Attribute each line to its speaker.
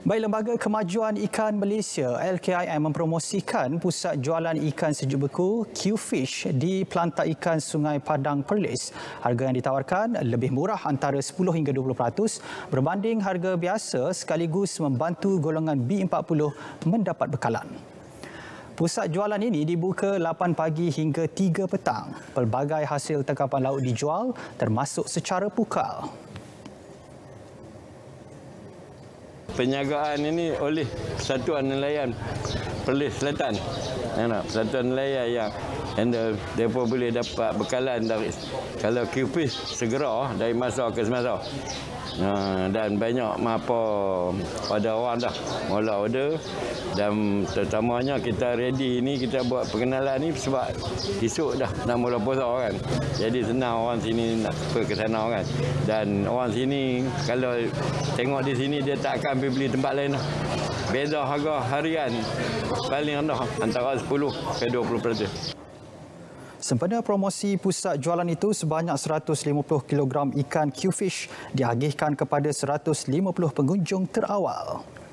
Speaker 1: Baik, Lembaga Kemajuan Ikan Malaysia LKIM mempromosikan pusat jualan ikan sejuk beku Q-Fish di Pelantak Ikan Sungai Padang Perlis. Harga yang ditawarkan lebih murah antara 10 hingga 20% berbanding harga biasa, sekaligus membantu golongan B40 mendapat bekalan. Pusat jualan ini dibuka 8 pagi hingga 3 petang. Pelbagai hasil tangkapan laut dijual termasuk secara pukal.
Speaker 2: Penjagaan ini oleh Satuan Nelayan Perlis Selatan. Satuan Nelayan yang mereka boleh dapat bekalan dari kalau Q-Fish segera dari masa ke semasa. Dan banyak pada orang dah mula order, dan terutamanya kita ready ni, kita buat perkenalan ni sebab esok dah nak mula puasa kan. Jadi senang orang sini nak ke sana kan. Dan orang sini kalau tengok di sini dia tak akan pergi beli tempat lain dah. Beza harga harian paling rendah antara 10 ke 20%.
Speaker 1: Sempena promosi pusat jualan itu, sebanyak 150 kg ikan Q-Fish diagihkan kepada 150 pengunjung terawal.